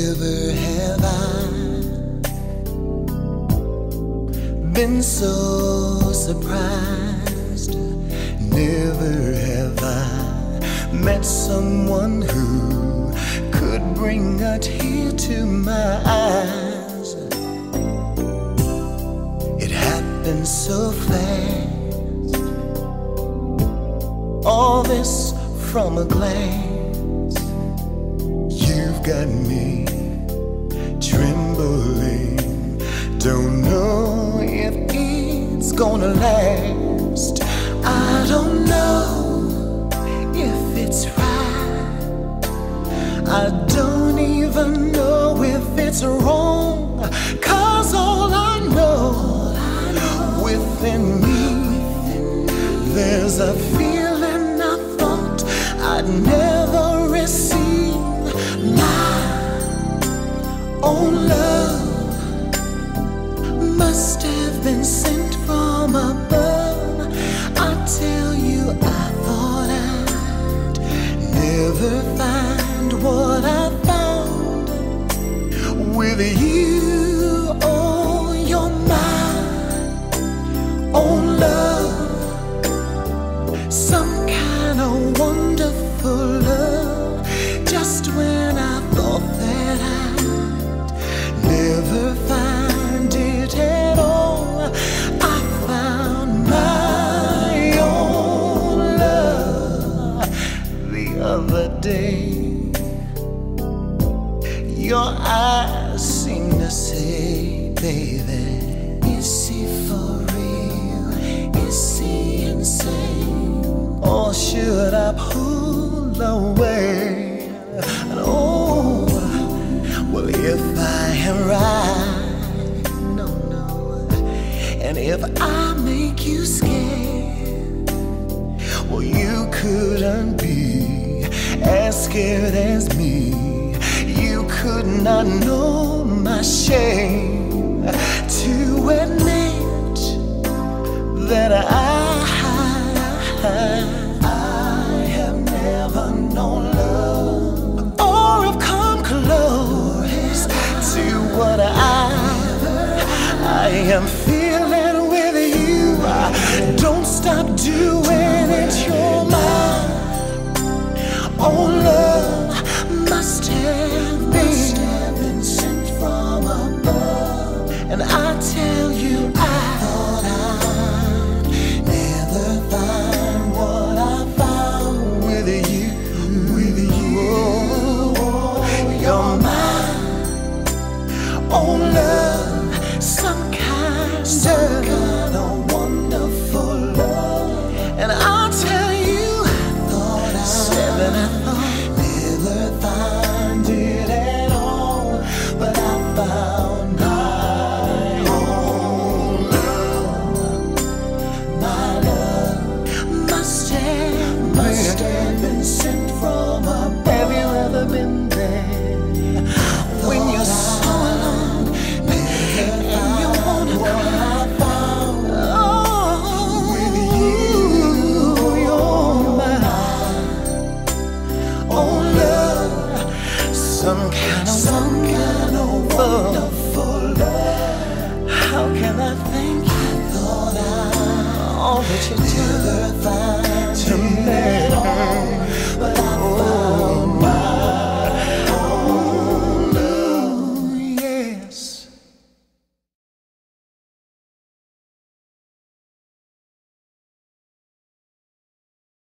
Never have I been so surprised. Never have I met someone who could bring a tear to my eyes. It happened so fast, all this from a glance. You've got me trembling, don't know if it's gonna last. I don't know if it's right, I don't even know if it's wrong, 'cause all I know within me, there's a feeling I thought I'd never receive. My own love must have been sent from above. I tell you, I thought I'd never find what I found with you. Oh, you're my own love, some kind of wonderful love. Just when I thought that I'd never find it at all, I found my own love the other day. Your eyes seem to say, baby, is he for real? Is he insane? Or should I pull away? And oh, well, if I am right, no, and if I make you scared, well, you couldn't be as scared as me. You could not know my shame to admit that I have never known love, or have come close to what I am feeling with you. Don't stop doing it, you're my own love. Must have been sent from above. And I tell you, I thought I'd never find what I found with you. Oh, you're my own love, some kind of wonderful love. And I'll tell you, I thought never find it at all, but I found my own love. My love must have been sent from above. Have you ever been there when you're so alone and you wanna cry? Oh, with you, you're my own love, some kind of wonderful love. How can I thank you? I thought all that you never find